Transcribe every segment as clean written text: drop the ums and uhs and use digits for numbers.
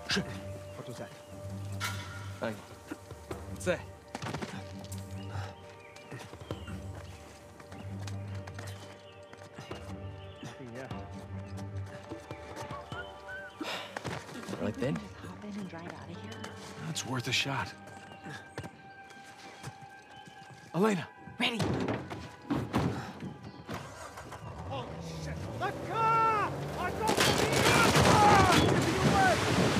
What was that? Hang on. What's that? Nothing, yeah. Right then? Just hop in and drive out of here. That's worth a shot. Elena! Ready. Oh, shit! The car! I don't see it! Get away!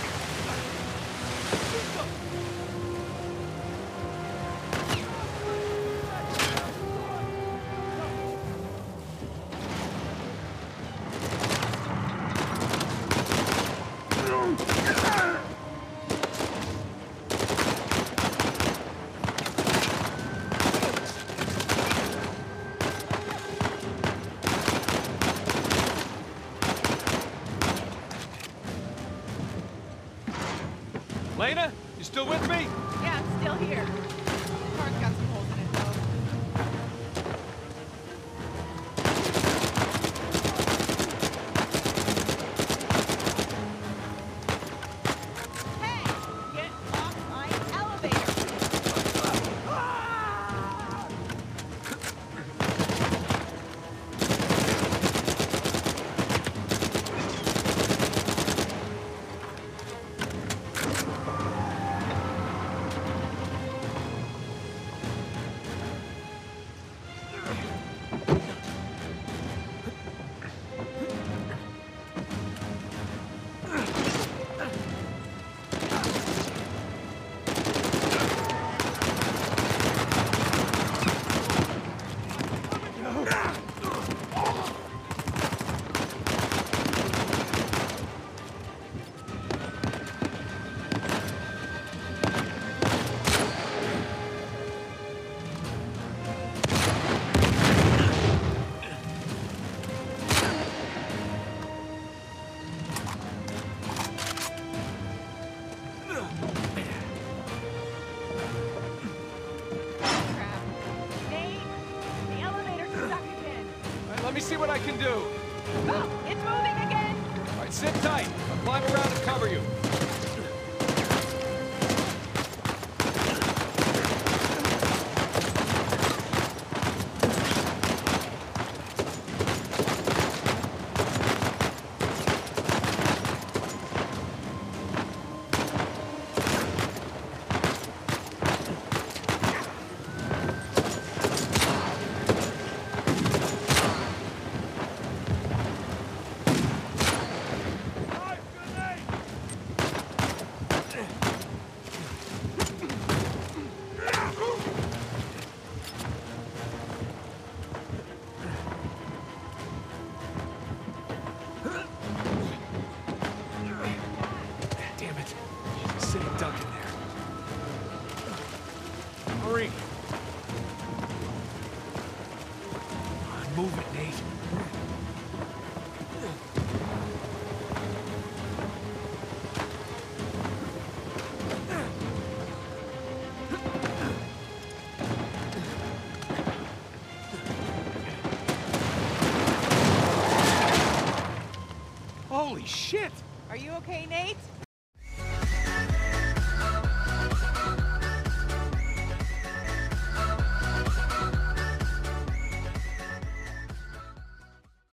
Lena, you still with me? Yeah, I'm still here. The car's got some holes in it, though. Hey! Get off my elevator! Crap. Nate! The elevator's stuck again. All right, let me see what I can do. Oh, it's moving again! All right, sit tight. I'll climb around and cover you. Damn it. She's a sitting duck in there. Hurry. Come on, move it, Nate. Holy shit! Are you okay, Nate?